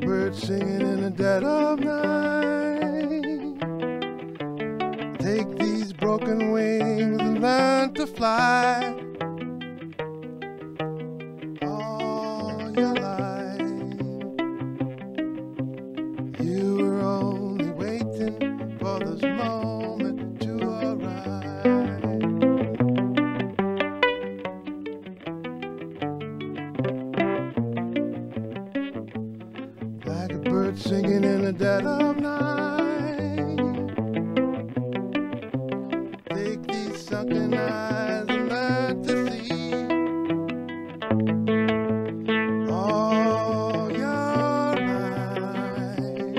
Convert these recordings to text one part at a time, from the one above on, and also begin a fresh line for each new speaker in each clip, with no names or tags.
Blackbird singing in the dead of night. Take these broken wings and learn to fly. All your life, you were only waiting for this moment to arrive. Blackbird singing in the dead of night. Take these sunken eyes and learn to see. All your life,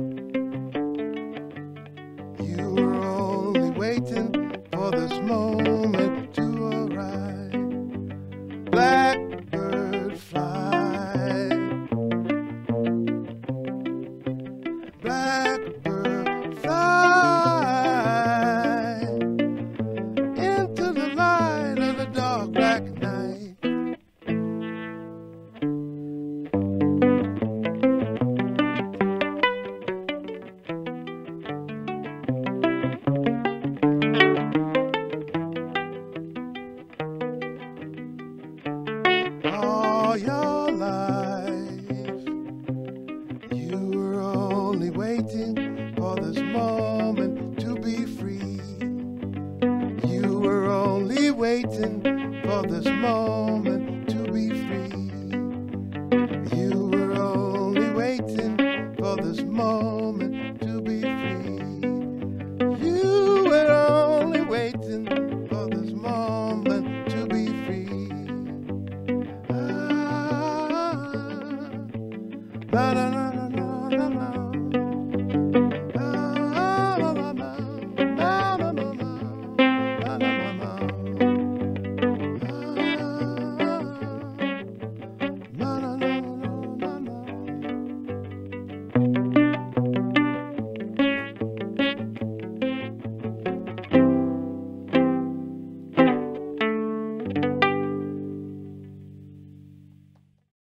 you were only waiting for this moment to arrive. Blackbird fly. Blackbird fly into the light of the dark black night. All your life, you were only waiting for this moment to be free. You were only waiting for this moment to be free. You were only waiting for this moment to be free. You were only waiting for this moment to be free. Ah,